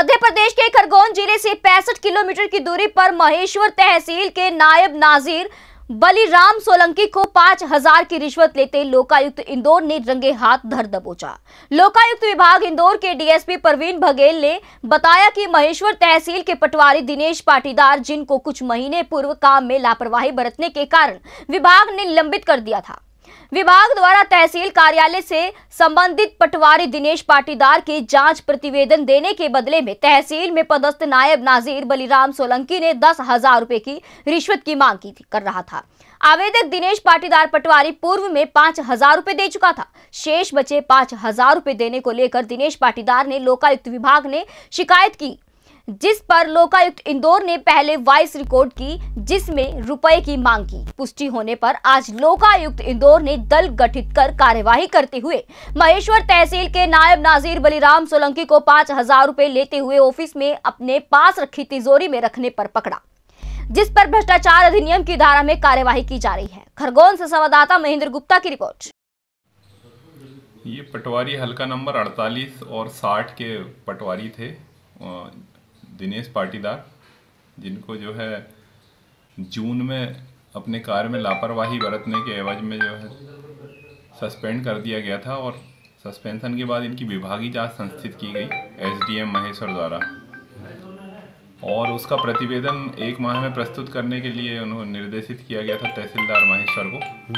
मध्य प्रदेश के खरगोन जिले से 65 किलोमीटर की दूरी पर महेश्वर तहसील के नायब नाजिर बलीराम सोलंकी को 5,000 की रिश्वत लेते लोकायुक्त इंदौर ने रंगे हाथ धर दबोचा। लोकायुक्त विभाग इंदौर के डीएसपी परवीन बघेल ने बताया कि महेश्वर तहसील के पटवारी दिनेश पाटीदार, जिनको कुछ महीने पूर्व काम में लापरवाही बरतने के कारण विभाग ने निलंबित कर दिया था। विभाग द्वारा तहसील कार्यालय से संबंधित पटवारी दिनेश पाटीदार के जांच प्रतिवेदन देने के बदले में तहसील में पदस्थ नायब नाजिर बलीराम सोलंकी ने 10,000 रुपए की रिश्वत की मांग कर रहा था। आवेदक दिनेश पाटीदार पटवारी पूर्व में 5,000 रुपए दे चुका था। शेष बचे 5,000 रुपए देने को लेकर दिनेश पाटीदार ने लोकायुक्त विभाग ने शिकायत की, जिस पर लोकायुक्त इंदौर ने पहले वॉइस रिकॉर्ड की, जिसमें रुपए की मांग की। पुष्टि होने पर आज लोकायुक्त इंदौर ने दल गठित कर कार्यवाही करते हुए महेश्वर तहसील के नायब नाजिर बलीराम सोलंकी को 5,000 रुपए लेते हुए ऑफिस में अपने पास रखी तिजोरी में रखने पर पकड़ा, जिस पर भ्रष्टाचार अधिनियम की धारा में कार्यवाही की जा रही है। खरगोन से संवाददाता महेंद्र गुप्ता की रिपोर्ट। ये पटवारी हल्का नंबर 48 और 60 के पटवारी थे दिनेश पाटीदार, जिनको जो है जून में अपने कार्य में लापरवाही बरतने के एवज में जो है सस्पेंड कर दिया गया था और सस्पेंशन के बाद इनकी विभागीय जांच संस्थित की गई एसडीएम महेश्वर द्वारा और उसका प्रतिवेदन 1 माह में प्रस्तुत करने के लिए उन्हें निर्देशित किया गया था तहसीलदार महेश्वर को,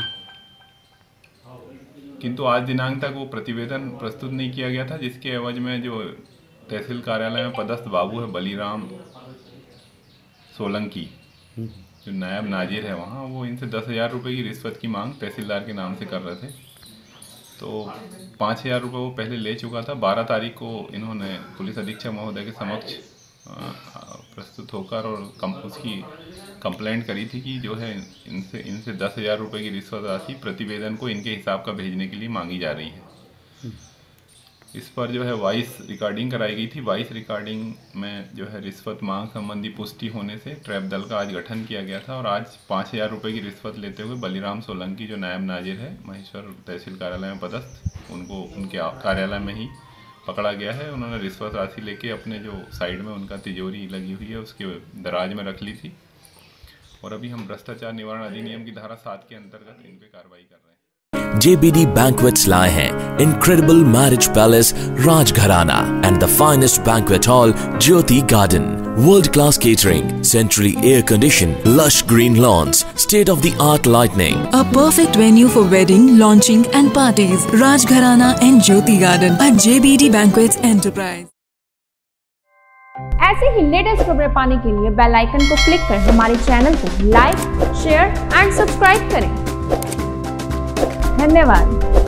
किंतु आज दिनांक तक वो प्रतिवेदन प्रस्तुत नहीं किया गया था, जिसके एवज में जो तहसील कार्यालय में पदस्थ बाबू है बलीराम सोलंकी, जो नायब नाजिर है वहाँ, वो इनसे 10,000 रुपये की रिश्वत की मांग तहसीलदार के नाम से कर रहे थे। तो 5,000 रुपये वो पहले ले चुका था। 12 तारीख को इन्होंने पुलिस अधीक्षक महोदय के समक्ष प्रस्तुत होकर और उसकी कंप्लेंट करी थी कि जो है इनसे 10,000 रुपये की रिश्वत राशि प्रतिवेदन को इनके हिसाब का भेजने के लिए मांगी जा रही है। इस पर जो है वॉइस रिकॉर्डिंग कराई गई थी। वॉइस रिकॉर्डिंग में जो है रिश्वत मांग संबंधी पुष्टि होने से ट्रैप दल का आज गठन किया गया था और आज 5,000 रुपये की रिश्वत लेते हुए बलीराम सोलंकी, जो नायब नाजिर है महेश्वर तहसील कार्यालय में पदस्थ, उनको उनके कार्यालय में ही पकड़ा गया है। उन्होंने रिश्वत राशि लेके अपने जो साइड में उनका तिजोरी लगी हुई है उसके दराज में रख ली थी और अभी हम भ्रष्टाचार निवारण अधिनियम की धारा 7 के अंतर्गत इन पे कार्रवाई कर रहे हैं। JBD Banquets लाए हैं incredible marriage palace Rajgharana and the finest banquet hall Jyoti Garden. World-class catering, centrally air-conditioned, lush green lawns, state-of-the-art lighting. A perfect venue for wedding, launching and parties. Rajgharana and Jyoti Garden at JBD Banquets Enterprise. ऐसे ही latest खबरें पाने के लिए bell icon को click कर हमारे channel को like, share and subscribe करें। धन्यवाद।